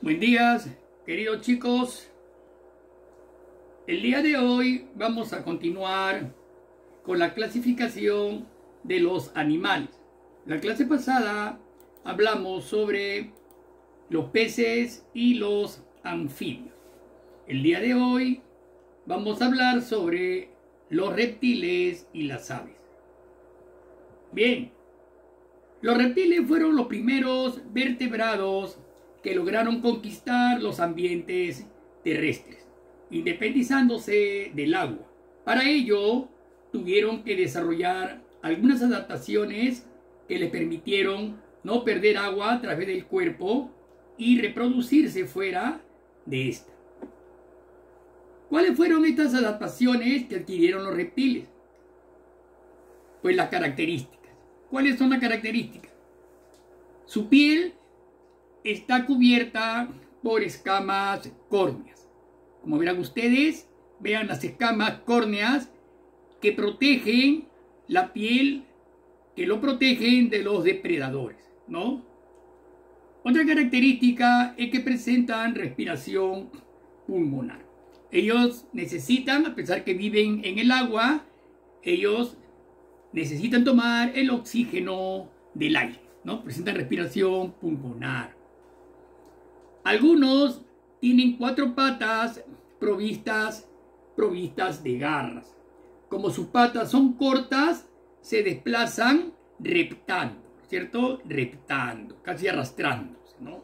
Buen día, queridos chicos. El día de hoy vamos a continuar con la clasificación de los animales. La clase pasada hablamos sobre los peces y los anfibios. El día de hoy vamos a hablar sobre los reptiles y las aves. Bien, los reptiles fueron los primeros vertebrados que lograron conquistar los ambientes terrestres, independizándose del agua. Para ello, tuvieron que desarrollar algunas adaptaciones que les permitieron no perder agua a través del cuerpo y reproducirse fuera de esta. ¿Cuáles fueron estas adaptaciones que adquirieron los reptiles? Pues las características. ¿Cuáles son las características? Su piel está cubierta por escamas córneas. Como verán ustedes, vean las escamas córneas que protegen la piel, que lo protegen de los depredadores, ¿no? Otra característica es que presentan respiración pulmonar. Ellos necesitan, a pesar que viven en el agua, ellos necesitan tomar el oxígeno del aire, ¿no? Presentan respiración pulmonar. Algunos tienen 4 patas provistas de garras. Como sus patas son cortas, se desplazan reptando, ¿cierto? Reptando, casi arrastrándose, ¿no?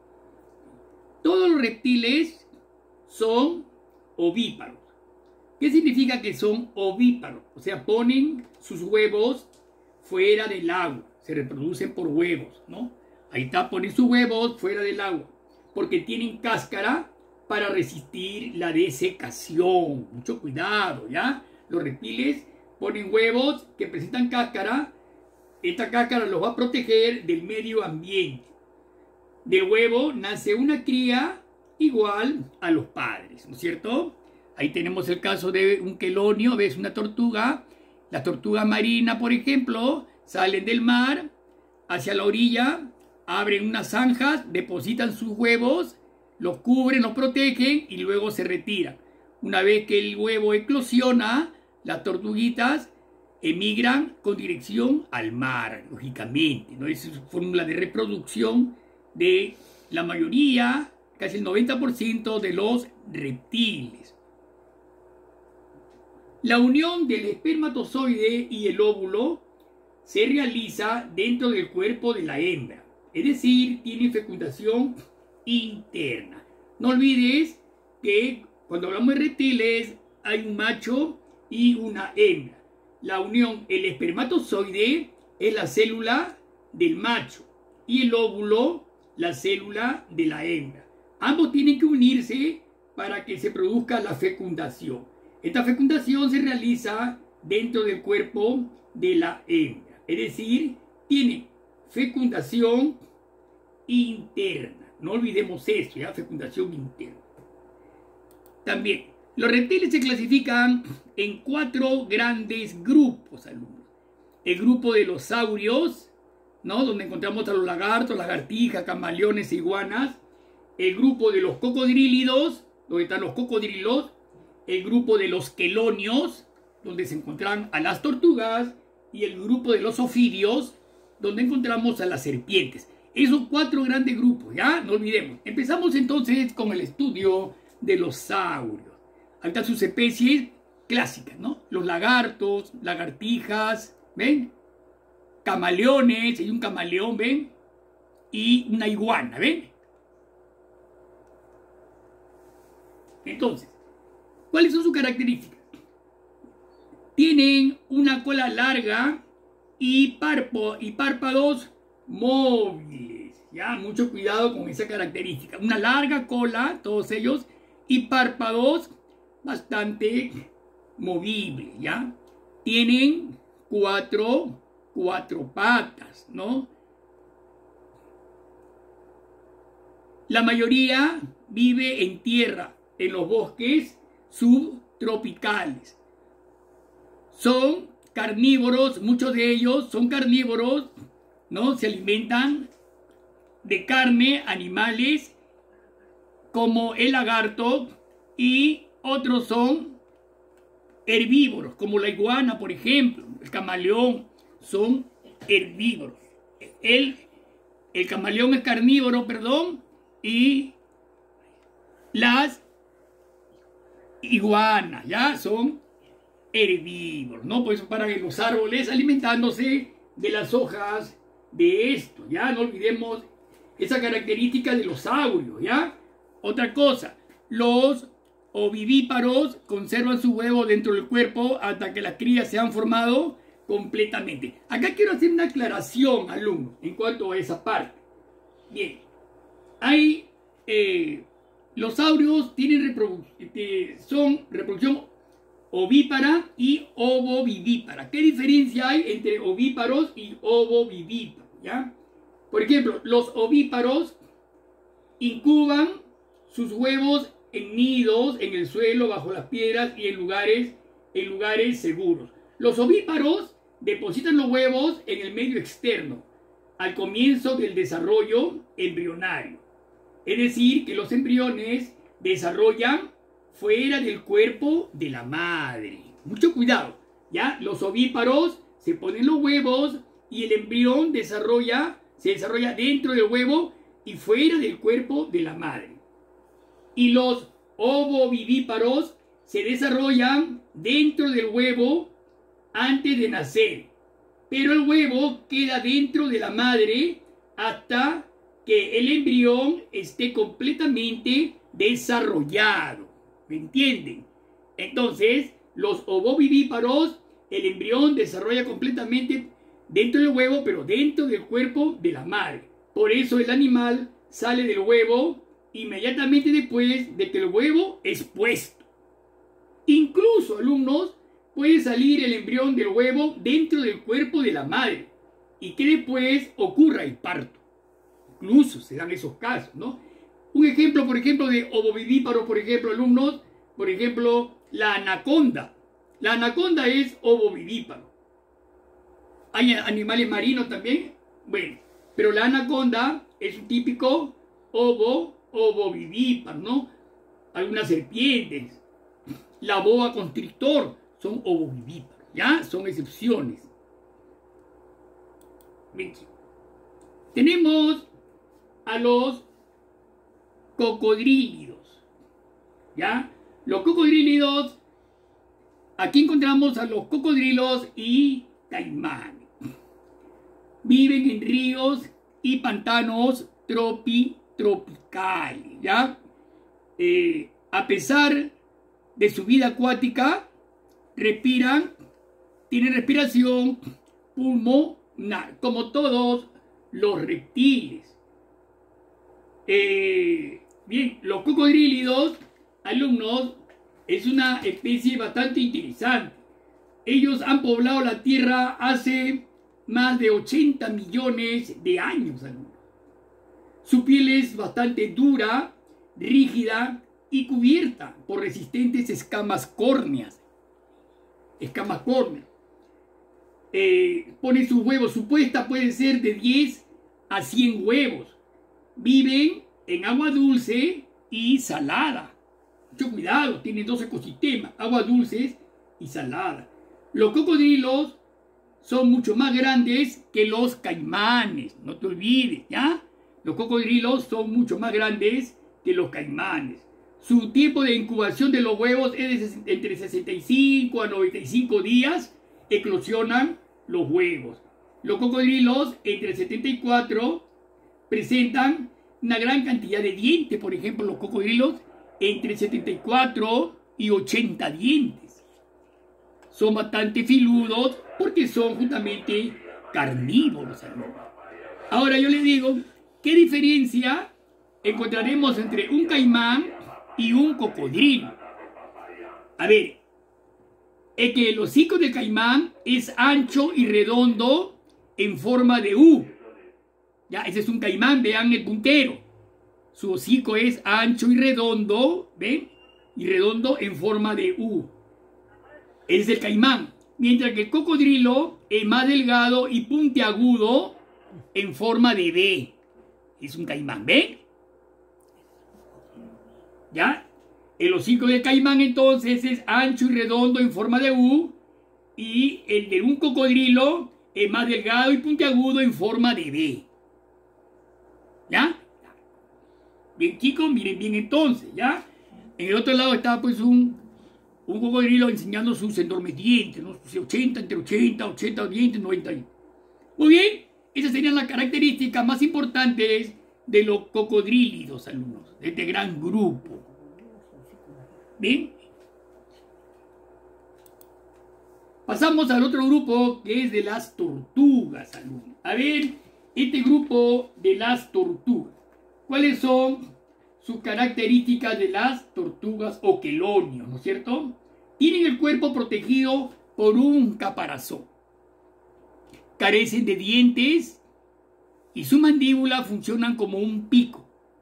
Todos los reptiles son ovíparos. ¿Qué significa que son ovíparos? O sea, ponen sus huevos fuera del agua, se reproducen por huevos, ¿no? Ahí está, ponen sus huevos fuera del agua, porque tienen cáscara para resistir la desecación. Mucho cuidado, ¿ya? Los reptiles ponen huevos que presentan cáscara. Esta cáscara los va a proteger del medio ambiente. Del huevo nace una cría igual a los padres, ¿no es cierto? Ahí tenemos el caso de un quelonio, ves una tortuga. La tortuga marina, por ejemplo, salen del mar hacia la orilla, abren unas zanjas, depositan sus huevos, los cubren, los protegen y luego se retiran. Una vez que el huevo eclosiona, las tortuguitas emigran con dirección al mar, lógicamente, ¿no? Esa es su fórmula de reproducción de la mayoría, casi el 90% de los reptiles. La unión del espermatozoide y el óvulo se realiza dentro del cuerpo de la hembra. Es decir, tiene fecundación interna. No olvides que cuando hablamos de reptiles hay un macho y una hembra. La unión, el espermatozoide es la célula del macho y el óvulo la célula de la hembra. Ambos tienen que unirse para que se produzca la fecundación. Esta fecundación se realiza dentro del cuerpo de la hembra. Es decir, tiene fecundación interna. No olvidemos eso, ¿ya? Fecundación interna. También, los reptiles se clasifican en 4 grandes grupos, alumnos. El grupo de los saurios, ¿no? Donde encontramos a los lagartos, lagartijas, camaleones e iguanas. El grupo de los cocodrílidos, donde están los cocodrilos. El grupo de los quelonios, donde se encuentran a las tortugas. Y el grupo de los ofidios, donde encontramos a las serpientes. Esos 4 grandes grupos, ¿ya? No olvidemos. Empezamos entonces con el estudio de los saurios. Ahí están sus especies clásicas, ¿no? Los lagartos, lagartijas, ¿ven? Camaleones, hay un camaleón, ¿ven? Y una iguana, ¿ven? Entonces, ¿cuáles son sus características? Tienen una cola larga y párpados móviles. Ya, mucho cuidado con esa característica. Una larga cola, todos ellos, y párpados bastante movibles, ¿ya? Tienen cuatro patas, ¿no? La mayoría vive en tierra, en los bosques subtropicales. Son carnívoros, muchos de ellos son carnívoros, ¿no? Se alimentan de carne, animales como el lagarto, y otros son herbívoros, como la iguana, por ejemplo, el camaleón, son herbívoros. El camaleón es carnívoro, perdón, y las iguanas, ya, son herbívoros, ¿no? Pues para que los árboles alimentándose de las hojas de esto, ya, no olvidemos esa característica de los saurios, ya. Otra cosa, los ovivíparos conservan su huevo dentro del cuerpo hasta que las crías se han formado completamente. Acá quiero hacer una aclaración, alumnos, en cuanto a esa parte. Bien, hay los saurios tienen son reproducción ovípara y ovovivípara. ¿Qué diferencia hay entre ovíparos y ovovivíparos? ¿Ya? Por ejemplo, los ovíparos incuban sus huevos en nidos, en el suelo, bajo las piedras y en lugares seguros. Los ovíparos depositan los huevos en el medio externo, al comienzo del desarrollo embrionario. Es decir, que los embriones desarrollan fuera del cuerpo de la madre. Mucho cuidado, ¿ya? Los ovíparos se ponen los huevos y el embrión se desarrolla dentro del huevo y fuera del cuerpo de la madre. Y los ovovivíparos se desarrollan dentro del huevo antes de nacer, pero el huevo queda dentro de la madre hasta que el embrión esté completamente desarrollado. ¿Me entienden? Entonces, los ovovivíparos, el embrión desarrolla completamente dentro del huevo, pero dentro del cuerpo de la madre. Por eso el animal sale del huevo inmediatamente después de que el huevo es puesto. Incluso, alumnos, puede salir el embrión del huevo dentro del cuerpo de la madre y que después ocurra el parto. Incluso se dan esos casos, ¿no? Un ejemplo, por ejemplo, de ovovivíparo, por ejemplo, alumnos, por ejemplo, la anaconda. La anaconda es ovovivíparo. Hay animales marinos también, bueno, pero la anaconda es un típico ovovivíparo, ¿no? Algunas serpientes, la boa constrictor son ovovivíparos, ¿ya? Son excepciones. Bien. Tenemos a los cocodrílidos, ¿ya? Los cocodrílidos, aquí encontramos a los cocodrilos y caimanes. Viven en ríos y pantanos tropicales, ¿ya? A pesar de su vida acuática, tienen respiración pulmonar, como todos los reptiles. Bien, los cocodrílidos, alumnos, es una especie bastante interesante. Ellos han poblado la Tierra hace más de 80 millones de años, alumnos. Su piel es bastante dura, rígida y cubierta por resistentes escamas córneas. Pone sus huevos, su puesta puede ser de 10 a 100 huevos. Viven en agua dulce y salada. Mucho cuidado, tienen dos ecosistemas, agua dulce y salada. Los cocodrilos son mucho más grandes que los caimanes, no te olvides, ¿ya? Los cocodrilos son mucho más grandes que los caimanes. Su tiempo de incubación de los huevos es entre 65 a 95 días, eclosionan los huevos. Los cocodrilos entre 74 presentan una gran cantidad de dientes. Por ejemplo, los cocodrilos entre 74 y 80 dientes. Son bastante filudos porque son justamente carnívoros. Ahora yo les digo, ¿qué diferencia encontraremos entre un caimán y un cocodrilo? A ver, es que el hocico del caimán es ancho y redondo en forma de U. Ya, ese es un caimán, vean el puntero. Su hocico es ancho y redondo, ¿ven? Y redondo en forma de U. Ese es el caimán. Mientras que el cocodrilo es más delgado y puntiagudo en forma de V. Es un caimán, ¿ven? ¿Ya? El hocico del caimán entonces es ancho y redondo en forma de U, y el de un cocodrilo es más delgado y puntiagudo en forma de B. ¿Ya? Bien, chicos, miren bien entonces, ¿ya? En el otro lado está pues un cocodrilo enseñando sus enormes dientes, ¿no? 80 dientes, 90 dientes. Muy bien, esas serían las características más importantes de los cocodrílidos, alumnos, de este gran grupo. Bien. Pasamos al otro grupo, que es de las tortugas, alumnos. A ver, este grupo de las tortugas, ¿cuáles son sus características de las tortugas o quelonios, ¿no es cierto? Tienen el cuerpo protegido por un caparazón. Carecen de dientes y su mandíbula funcionan como un pico.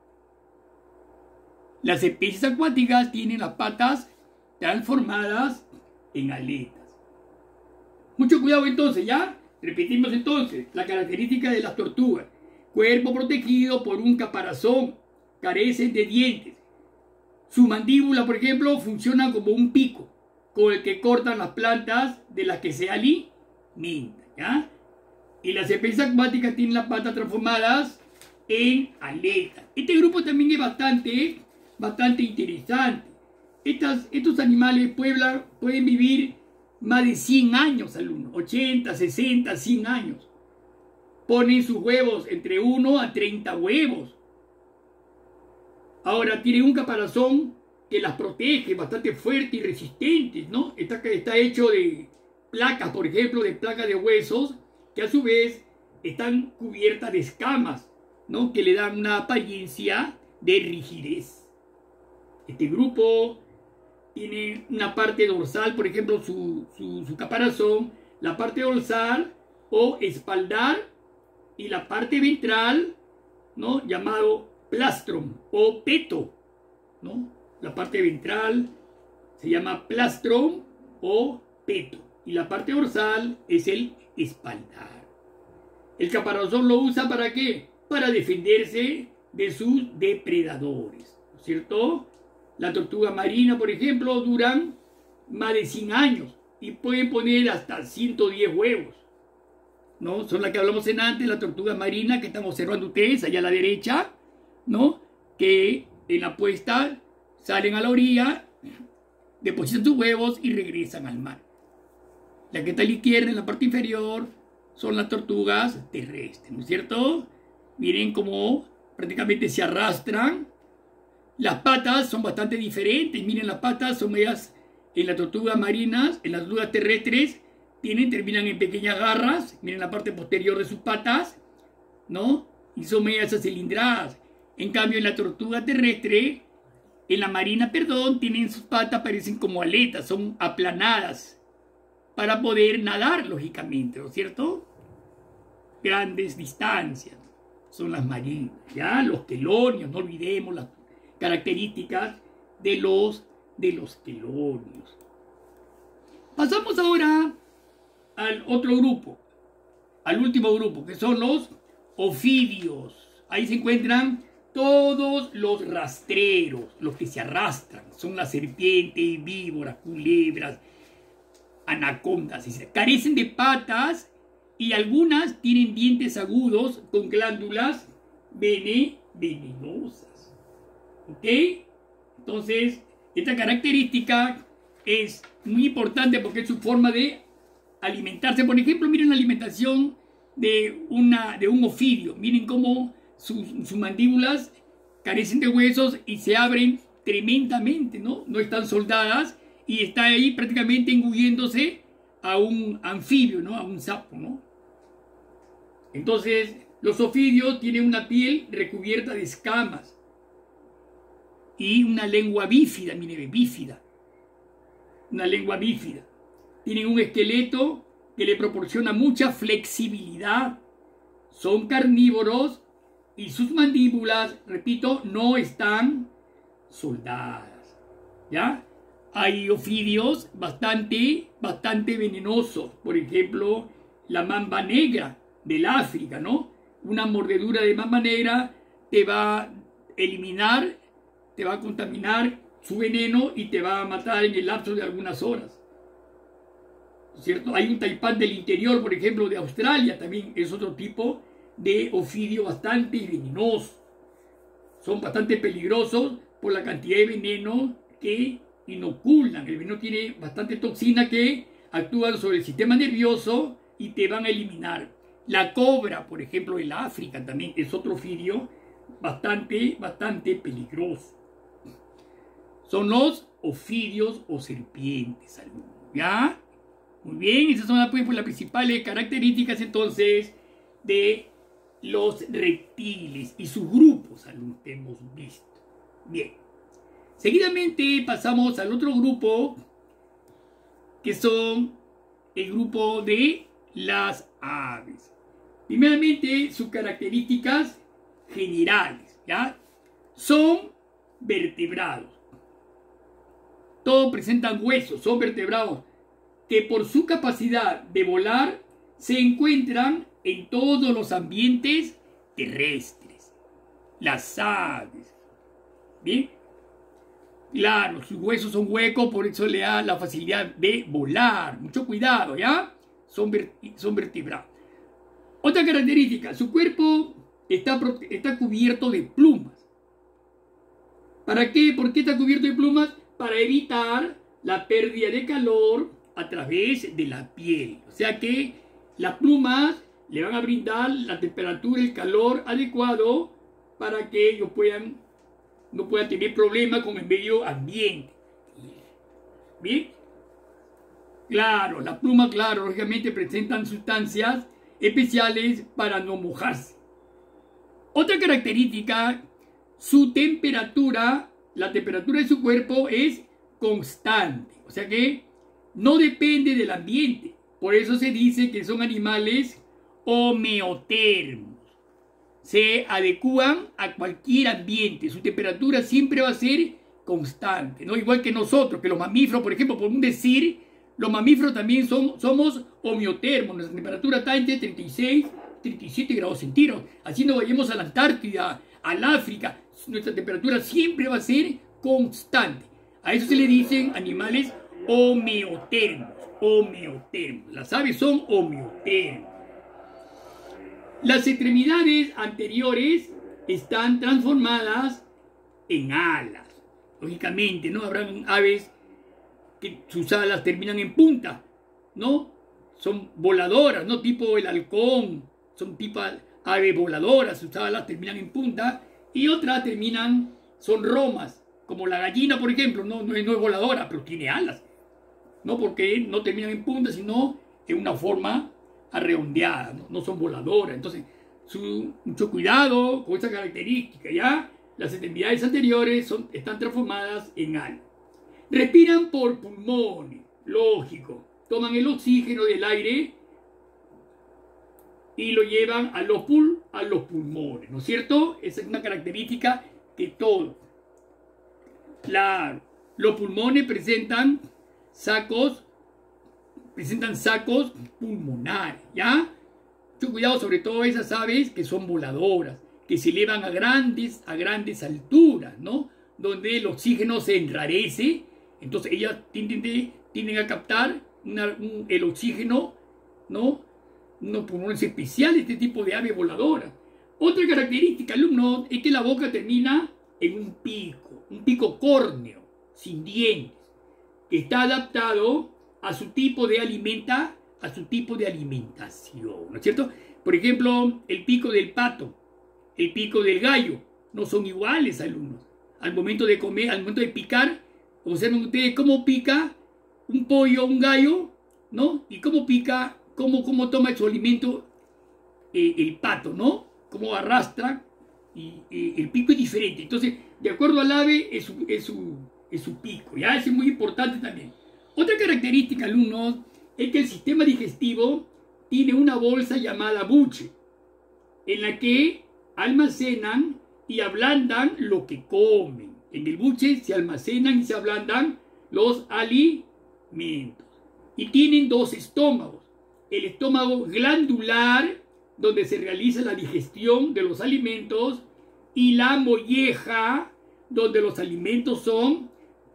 Las especies acuáticas tienen las patas transformadas en aletas. Mucho cuidado entonces, ¿ya? Repetimos entonces la característica de las tortugas. Cuerpo protegido por un caparazón. Carecen de dientes. Su mandíbula, por ejemplo, funciona como un pico con el que cortan las plantas de las que se alimentan, ¿ya? Y las especies acuáticas tienen las patas transformadas en aletas. Este grupo también es bastante interesante. Estos animales pueden vivir más de 100 años, alumnos. 80, 60, 100 años. Ponen sus huevos entre 1 a 30 huevos. Ahora, tienen un caparazón que las protege, bastante fuerte y resistente, ¿no? Está hecho de placas, por ejemplo, de placas de huesos, que a su vez están cubiertas de escamas, ¿no? Que le dan una apariencia de rigidez. Este grupo tiene una parte dorsal, por ejemplo, su caparazón, la parte dorsal o espaldar, y la parte ventral, ¿no? Llamado plastron o peto, ¿no? La parte ventral se llama plastron o peto, y la parte dorsal es el espaldar. El caparazón lo usa ¿para qué? Para defenderse de sus depredadores, ¿no es cierto? La tortuga marina, por ejemplo, duran más de 100 años y pueden poner hasta 110 huevos, ¿no? Son las que hablamos antes, la tortuga marina que están observando ustedes allá a la derecha, ¿no? Que en la puesta salen a la orilla, depositan sus huevos y regresan al mar. La que está a la izquierda, en la parte inferior, son las tortugas terrestres, ¿no es cierto? Miren cómo prácticamente se arrastran. Las patas son bastante diferentes. Miren, las patas son medias en las tortugas marinas, en las tortugas terrestres, terminan en pequeñas garras. Miren la parte posterior de sus patas, ¿no? Y son medias acilindradas. En cambio, en la tortuga terrestre, en la marina, perdón, tienen sus patas, parecen como aletas, son aplanadas para poder nadar, lógicamente, ¿no es cierto? Grandes distancias son las marinas, ¿ya? Los quelonios, no olvidemos las características de los quelonios. Pasamos ahora al otro grupo, al último grupo, que son los ofidios. Ahí se encuentran todos los rastreros, los que se arrastran. Son las serpientes, víboras, culebras, anacondas. Carecen de patas y algunas tienen dientes agudos con glándulas venenosas. ¿Ok? Entonces, esta característica es muy importante porque es su forma de alimentarse. Por ejemplo, miren la alimentación de un ofidio. Miren cómo sus mandíbulas carecen de huesos y se abren tremendamente, ¿no? No están soldadas y está ahí prácticamente engulléndose a un anfibio, ¿no? A un sapo, ¿no? Entonces, los ofidios tienen una piel recubierta de escamas y una lengua bífida, miren, bífida. Una lengua bífida. Tienen un esqueleto que le proporciona mucha flexibilidad. Son carnívoros y sus mandíbulas, repito, no están soldadas. ¿Ya? Hay ofidios bastante venenosos. Por ejemplo, la mamba negra del África, ¿no? Una mordedura de mamba negra te va a eliminar te va a contaminar su veneno y te va a matar en el lapso de algunas horas. ¿Cierto? Hay un taipán del interior, por ejemplo, de Australia, también es otro tipo de ofidio bastante venenoso. Son bastante peligrosos por la cantidad de veneno que inoculan. El veneno tiene bastante toxina que actúan sobre el sistema nervioso y te van a eliminar. La cobra, por ejemplo, en la África también es otro ofidio bastante peligroso. Son los ofidios o serpientes, ¿ya? Muy bien, esas son las principales características entonces de los reptiles y sus grupos, alumnos, que hemos visto. Bien, seguidamente pasamos al otro grupo, que son el grupo de las aves. Primeramente, sus características generales, ¿ya? Son vertebrados. Todos presentan huesos, son vertebrados, que por su capacidad de volar se encuentran en todos los ambientes terrestres. Las aves, ¿bien? Claro, sus huesos son huecos, por eso le da la facilidad de volar. Mucho cuidado, ¿ya? Son vertebrados. Otra característica, su cuerpo está cubierto de plumas. ¿Para qué? ¿Por qué está cubierto de plumas? Para evitar la pérdida de calor a través de la piel. O sea que las plumas le van a brindar la temperatura, el calor adecuado para que ellos no puedan tener problemas con el medio ambiente. ¿Bien? Claro, las plumas, claro, lógicamente presentan sustancias especiales para no mojarse. Otra característica, su temperatura, la temperatura de su cuerpo es constante. O sea que no depende del ambiente. Por eso se dice que son animales homeotermos. Se adecúan a cualquier ambiente. Su temperatura siempre va a ser constante, ¿no? Igual que nosotros, que los mamíferos, por ejemplo, por un decir, los mamíferos también somos homeotermos. Nuestra temperatura está entre 36 y 37 grados centígrados. Así no vayamos a la Antártida, al África. Nuestra temperatura siempre va a ser constante. A eso se le dicen animales homeotermos. Las aves son homeotermos. Las extremidades anteriores están transformadas en alas. Lógicamente, ¿no? Habrán aves que sus alas terminan en punta, ¿no? Son voladoras, ¿no? Tipo el halcón, son tipo aves voladoras, sus alas terminan en punta, y otras son romas, como la gallina, por ejemplo, no es voladora, pero tiene alas, ¿no? Porque no terminan en punta, sino en una forma arredondeada, no son voladoras. Entonces, mucho cuidado con esa característica, ¿ya? Las extremidades anteriores están transformadas en alas. Respiran por pulmones, lógico. Toman el oxígeno del aire y lo llevan a los pulmones, ¿no es cierto? Esa es una característica de todo. Claro, los pulmones presentan sacos pulmonares, ¿ya? Mucho cuidado, sobre todo esas aves que son voladoras, que se elevan a grandes alturas, ¿no? Donde el oxígeno se enrarece, entonces ellas tienden a captar el oxígeno, ¿no? Unos pulmones especiales, este tipo de ave voladora. Otra característica, alumnos, es que la boca termina en un pico córneo, sin dientes, que está adaptado a su tipo de alimentación, ¿no es cierto? Por ejemplo, el pico del pato, el pico del gallo, no son iguales, alumnos. Al momento de comer, al momento de picar, observen ustedes cómo pica un pollo, un gallo, ¿no? Y cómo pica, cómo toma su alimento el pato, ¿no? Cómo arrastra, y el pico es diferente. Entonces, de acuerdo al ave, es su pico, ¿ya? Eso es muy importante también. Otra característica, alumnos, es que el sistema digestivo tiene una bolsa llamada buche, en la que almacenan y ablandan lo que comen. En el buche se almacenan y se ablandan los alimentos. Y tienen dos estómagos. El estómago glandular, donde se realiza la digestión de los alimentos, y la molleja donde los alimentos son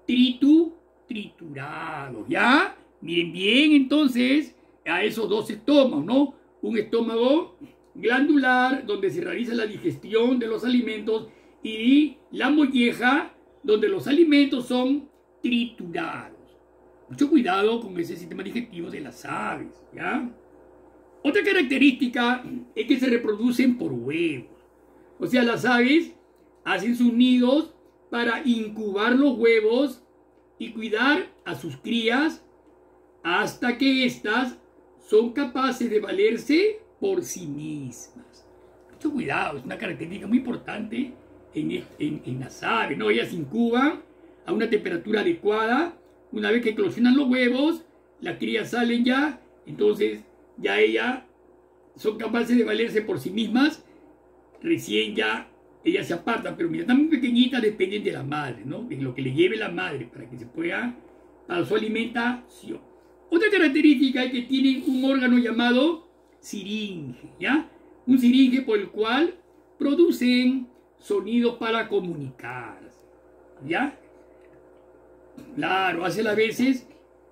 triturados, ¿ya? Miren bien, entonces, a esos dos estómagos, ¿no? Un estómago glandular, donde se realiza la digestión de los alimentos, y la molleja, donde los alimentos son triturados. Mucho cuidado con ese sistema digestivo de las aves, ¿ya? Otra característica es que se reproducen por huevos. O sea, las aves hacen sus nidos para incubar los huevos y cuidar a sus crías hasta que éstas son capaces de valerse por sí mismas. Mucho cuidado, es una característica muy importante en las aves, ¿no? Ellas incuban a una temperatura adecuada. Una vez que eclosionan los huevos, las crías salen ya, entonces ya ellas son capaces de valerse por sí mismas. Recién ya ellas se apartan, pero mientras están muy pequeñitas dependen de la madre, ¿no? De lo que le lleve la madre para que se pueda, para su alimentación. Otra característica es que tienen un órgano llamado siringe, ¿ya? Un siringe por el cual producen sonidos para comunicarse, ¿ya? Claro, hace las veces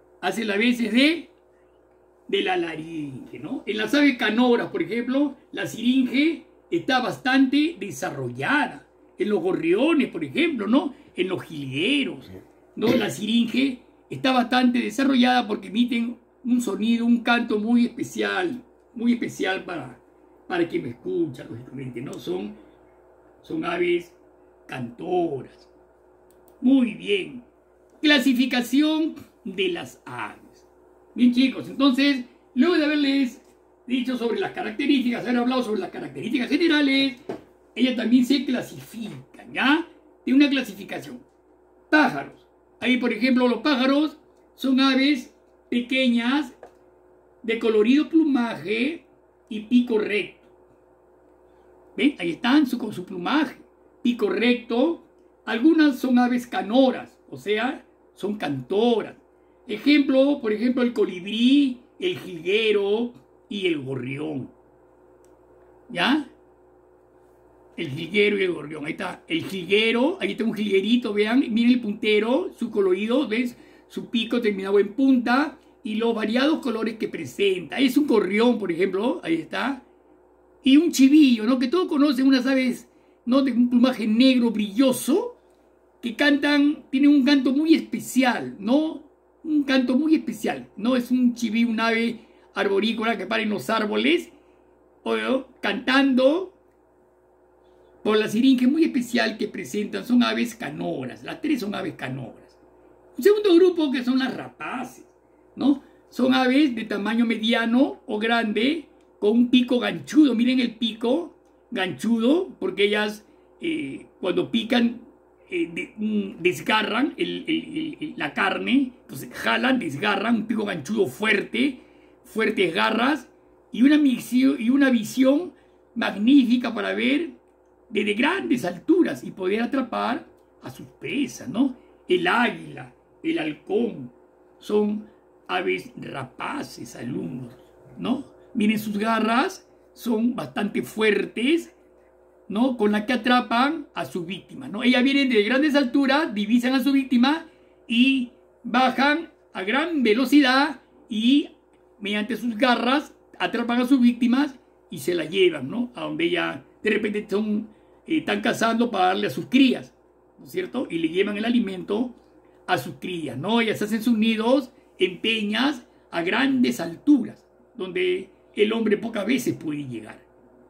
de la laringe, ¿no? En las aves canoras, por ejemplo, la siringe está bastante desarrollada. En los gorriones, por ejemplo, ¿no? En los jilgueros, ¿no? La siringe está bastante desarrollada porque emiten un sonido, un canto muy especial para quien me escucha, lógicamente, ¿no? Son aves cantoras. Muy bien. Clasificación de las aves. Bien, chicos, entonces, luego de haberles dicho sobre las características, haber hablado sobre las características generales, ellas también se clasifican, ¿ya? De una clasificación. Pájaros. Ahí, por ejemplo, los pájaros son aves pequeñas, de colorido plumaje y pico recto. ¿Ven? Ahí están con su plumaje, pico recto. Algunas son aves canoras, o sea, son cantoras. Ejemplo, por ejemplo, el colibrí, el jilguero y el gorrión. ¿Ya? El jilguero y el gorrión. Ahí está el jilguero, ahí está un jilguerito, vean, miren el puntero, su colorido, ¿ves? Su pico terminado en punta y los variados colores que presenta. Es un gorrión, por ejemplo, ahí está. Y un chivillo, ¿no? Que todos conocen, unas aves, ¿no? De un plumaje negro brilloso, que cantan, tienen un canto muy especial, ¿no? Un canto muy especial, ¿no? Es un chivillo, un ave arborícola que para en los árboles, cantando por la siringe muy especial que presentan. Son aves canoras, las tres son aves canoras. Un segundo grupo que son las rapaces, ¿no? Son aves de tamaño mediano o grande, con un pico ganchudo. Miren el pico ganchudo, porque ellas cuando pican desgarran la carne, entonces jalan, desgarran, un pico ganchudo fuerte, fuertes garras y una visión magnífica para ver desde grandes alturas y poder atrapar a sus presas, ¿no? El águila, el halcón, son aves rapaces, alumnos, ¿no? Miren, sus garras son bastante fuertes, ¿no? Con las que atrapan a su víctima, ¿no? Ellas vienen de grandes alturas, divisan a su víctima y bajan a gran velocidad y mediante sus garras atrapan a sus víctimas y se la llevan, ¿no? A donde ellas de repente están cazando para darle a sus crías, ¿no es cierto? Y le llevan el alimento a sus crías, ¿no? Ellas hacen sus nidos en peñas a grandes alturas, donde el hombre pocas veces puede llegar.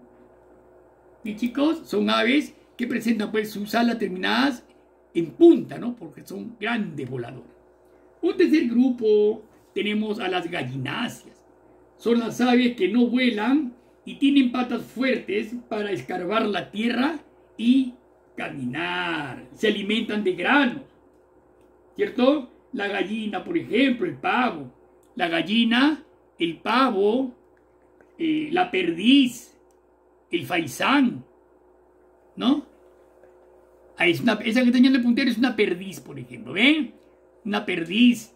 Y chicos, son aves que presentan pues sus alas terminadas en punta, ¿no? Porque son grandes voladoras. Un tercer grupo tenemos a las gallináceas. Son las aves que no vuelan y tienen patas fuertes para escarbar la tierra y caminar. Se alimentan de granos, ¿cierto? La gallina, por ejemplo, el pavo. La gallina, el pavo, la perdiz, el faisán, ¿no? Esa que está en el puntero es una perdiz, por ejemplo, ¿ven? Una perdiz.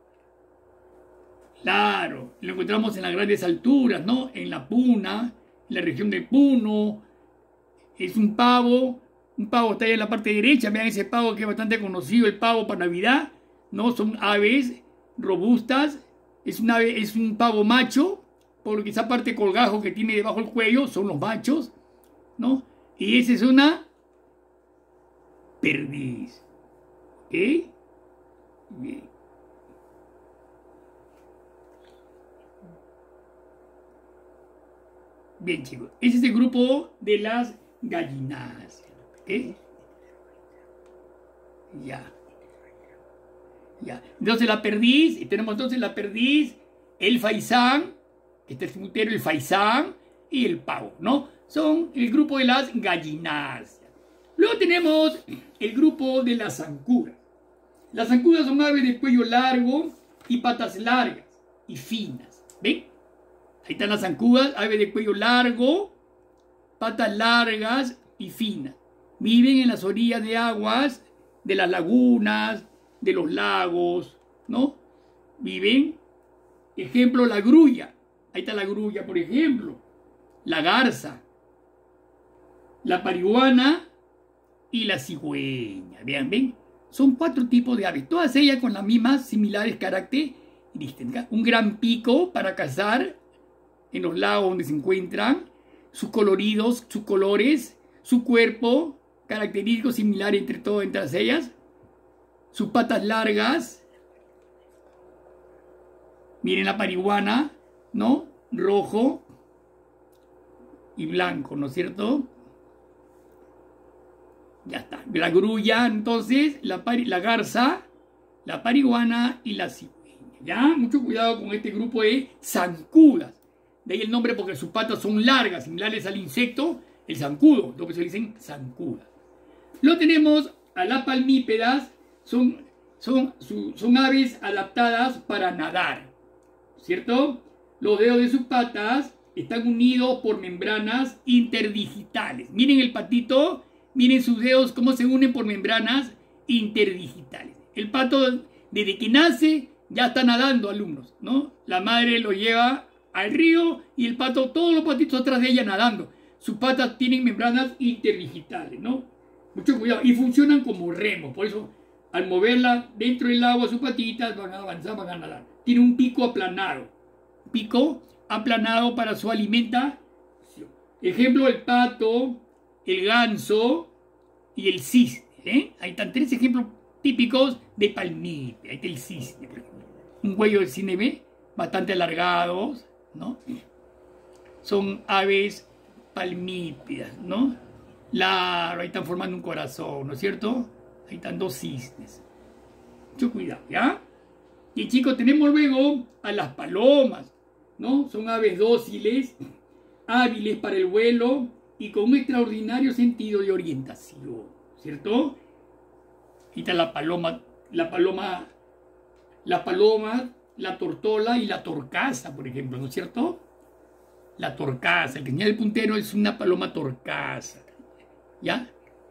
Claro, lo encontramos en las grandes alturas, ¿no? En la Puna, en la región de Puno. Es un pavo Un pavo está ahí en la parte derecha. Vean ese pavo que es bastante conocido, el pavo para Navidad. ¿No? Son aves robustas. Es un pavo macho, porque esa parte colgajo que tiene debajo del cuello son los machos, ¿no? Y esa es una perdiz. ¿Ok? Bien. Bien, chicos. Ese es el grupo de las gallináceas. ¿Ok? Ya. Ya. Entonces la perdiz, tenemos entonces la perdiz, el faisán, que está el simultero, el faisán y el pavo, ¿no? Son el grupo de las gallináceas. Luego tenemos el grupo de las zancudas. Las zancudas son aves de cuello largo y patas largas y finas. ¿Ven? Ahí están las zancudas, aves de cuello largo, patas largas y finas. Viven en las orillas de aguas, de las lagunas, de los lagos, ¿no? Viven, ejemplo, la grulla. Ahí está la grulla, por ejemplo. La garza, la parihuana y la cigüeña. Vean, ven. Son 4 tipos de aves, todas ellas con las mismas similares características. Un gran pico para cazar en los lagos donde se encuentran, sus coloridos, sus colores, su cuerpo característico similar entre todas ellas, sus patas largas. Miren la parihuana, ¿no? Rojo y blanco, ¿no es cierto? Ya está. La grulla, entonces, la garza, la parihuana y la cigüeña. Ya, mucho cuidado con este grupo de zancudas. De ahí el nombre porque sus patas son largas, similares al insecto, el zancudo, lo que se dicen zancudas. Lo tenemos a las palmípedas, son aves adaptadas para nadar, ¿cierto? Los dedos de sus patas están unidos por membranas interdigitales. Miren el patito, miren sus dedos cómo se unen por membranas interdigitales. El pato, desde que nace, ya está nadando, alumnos, ¿no? La madre lo lleva al río y el pato, todos los patitos atrás de ella nadando. Sus patas tienen membranas interdigitales, ¿no? Mucho cuidado. Y funcionan como remos. Por eso, al moverla dentro del agua, sus patitas van a avanzar, van a nadar. Tiene un pico aplanado. Pico aplanado para su alimentación. Ejemplo, el pato, el ganso y el cisne. Ahí están 3 ejemplos típicos de palmípeda. Ahí está el cisne, por ejemplo. Un cuello del cisne, ¿ve? Bastante alargados, ¿no? Son aves palmípedas, ¿no? Claro, ahí están formando un corazón, ¿no es cierto? Ahí están 2 cisnes. Mucho cuidado, ¿ya? Y chicos, tenemos luego a las palomas, ¿no? Son aves dóciles, hábiles para el vuelo y con un extraordinario sentido de orientación, ¿cierto? Ahí está la paloma, la tortola y la torcaza, por ejemplo, ¿no es cierto? La torcaza, el que tenía el puntero es una paloma torcaza, ¿ya?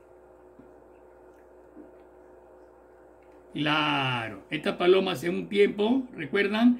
Claro, estas palomas hace un tiempo, ¿recuerdan?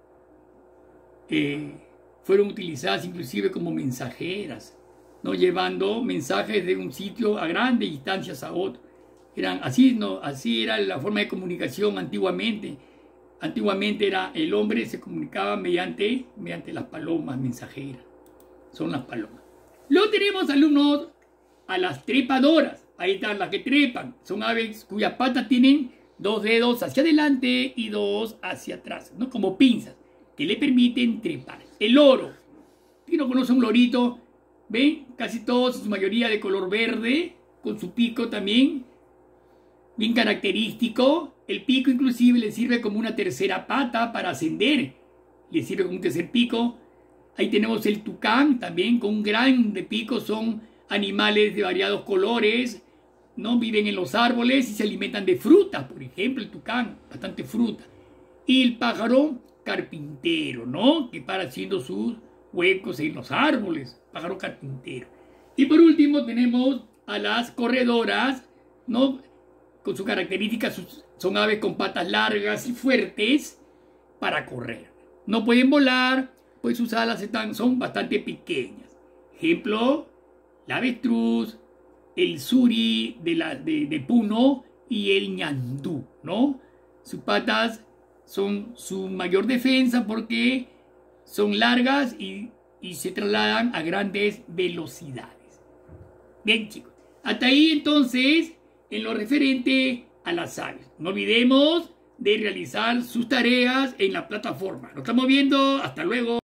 Fueron utilizadas inclusive como mensajeras, ¿no? Llevando mensajes de un sitio a grandes distancias a otro. Así era la forma de comunicación antiguamente. Antiguamente el hombre se comunicaba mediante las palomas mensajeras. Son las palomas. Luego tenemos, alumnos, a las trepadoras. Ahí están las que trepan. Son aves cuyas patas tienen 2 dedos hacia adelante y 2 hacia atrás, ¿no? Como pinzas, que le permiten trepar. El loro. ¿Quién no conoce un lorito? ¿Ven? Casi todos, en su mayoría de color verde, con su pico también bien característico. El pico inclusive le sirve como una tercera pata para ascender. Le sirve como un tercer pico. Ahí tenemos el tucán también con un grande pico. Son animales de variados colores, ¿no? Viven en los árboles y se alimentan de fruta. Por ejemplo, el tucán, bastante fruta. Y el pájaro carpintero, ¿no? Que para haciendo sus huecos en los árboles. Pájaro carpintero. Y por último tenemos a las corredoras, ¿no? Con sus características, son aves con patas largas y fuertes para correr. No pueden volar, pues sus alas son bastante pequeñas. Ejemplo, la avestruz, el suri de Puno y el ñandú, ¿no? Sus patas son su mayor defensa porque son largas y se trasladan a grandes velocidades. Bien, chicos. Hasta ahí entonces en lo referente a las aves. No olvidemos de realizar sus tareas en la plataforma. Nos estamos viendo. Hasta luego.